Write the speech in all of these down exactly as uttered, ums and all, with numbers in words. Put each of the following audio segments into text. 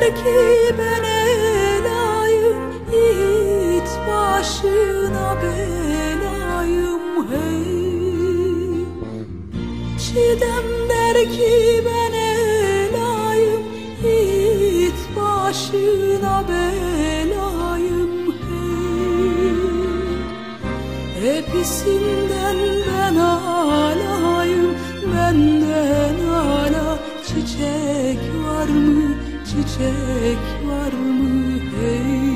der ki ben elayım, yiğit başına belayım hey. Çiğdem der ki ben elayım, yiğit başına belayım hey. Hepsinden ben alayım, benden ala çiçek var mı, çiçek var mı hey.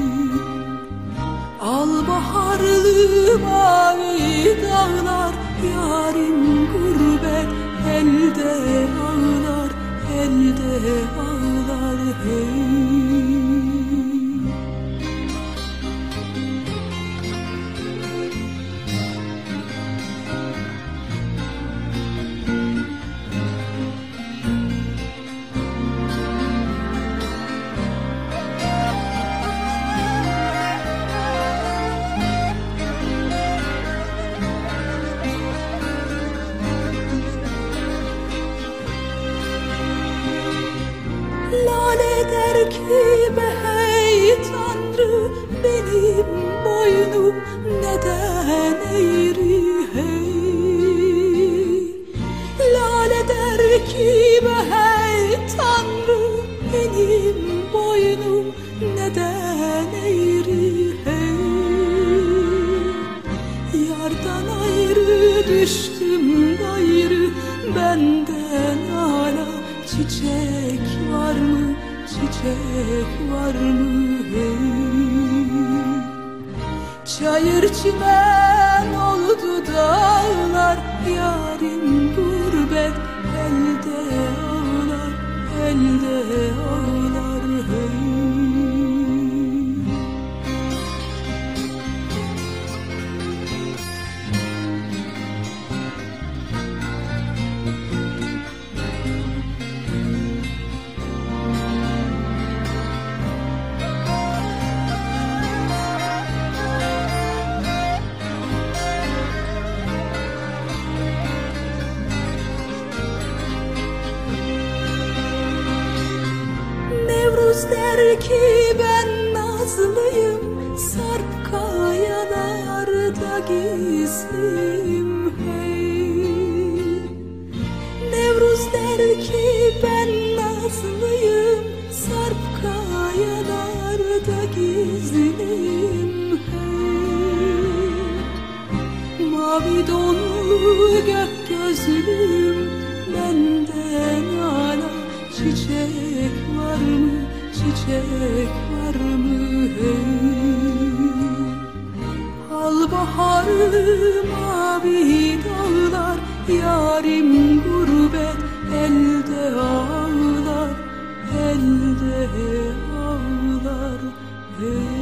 Al baharlı mavi dağlar, yarim gurbet elde ağlar, elde ağlar hey. Lale der ki be hey Tanrı, benim boynum neden eğri hey. Lale der ki be hey Tanrı, benim boynum neden eğri hey. Yardan ayrı düştüm gayrı, benden ala çiçek var mı, çiçek var mı hey. Çayır çimen oldu dağlar, yarim gurbet elde ağlar, elde ağlar hey. Nevruz der ki ben nazlıyım, sarp kayalarda gizliyim hey. Nevruz der ki ben nazlıyım, sarp kayalarda gizliyim hey. Mavi donlu gök gözlüm, benden ala çiçek var mı, çiçek var mı hey. Al baharlı mavi dağlar, yarim gurbet elde ağlar, elde ağlar hey.